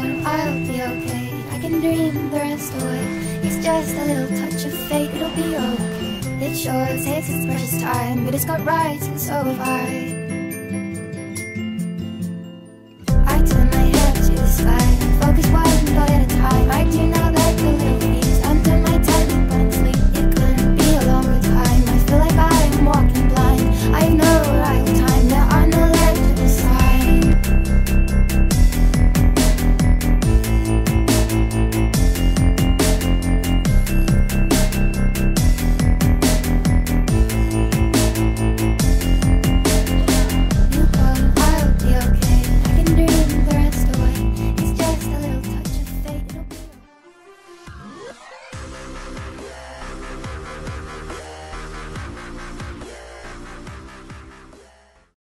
on, I'll be okay. I can dream the rest away. It's just a little touch of fate, it'll be okay. It sure takes its precious time, but it's got rights and so have I.